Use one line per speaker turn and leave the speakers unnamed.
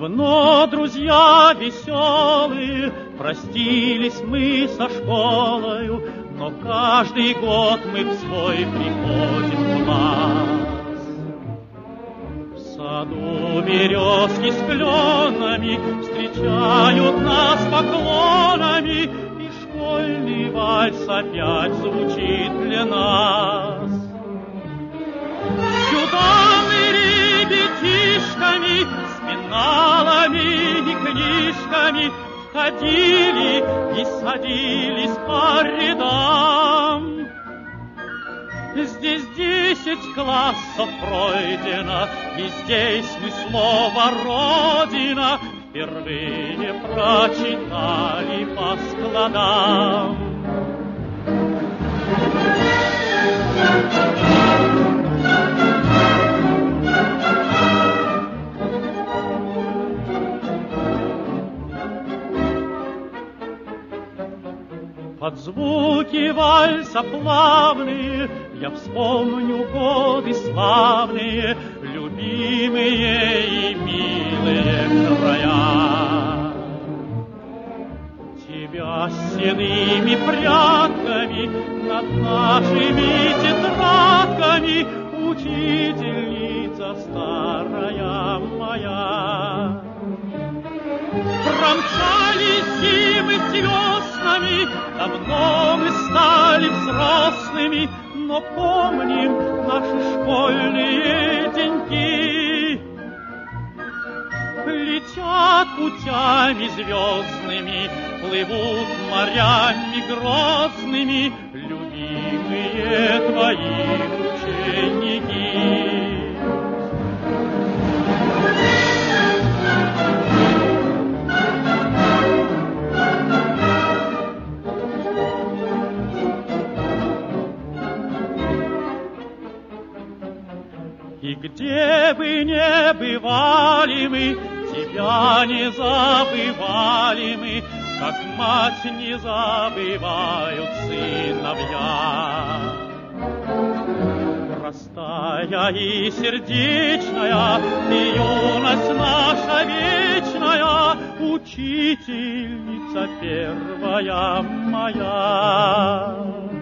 Давно, друзья веселые, простились мы со школою, но каждый год мы в свой приходим класс. В саду березки с кленами встречают нас поклонами, и школьный вальс опять звучит для нас. Сюда мы ребятишками с пеналами и книжками ходили и садились по рядам. Здесь 10 классов пройдено, и здесь мы слово «Родина» впервые прочитали по складам. Под звуки вальса плавные я вспомню годы славные, любимые и милые края. Тебя с седыми прядками над нашими тетрадками, учительница старая моя. Промчались зимы с веснами, давно мы стали взрослыми, но помним наши школьные деньки. Летят путями звездными, плывут морями грозными любимые твои ученики. И где бы ни бывали мы, тебя не забывали мы, как мать не забывают сыновья. Простая и сердечная, и юность наша вечная, учительница первая моя.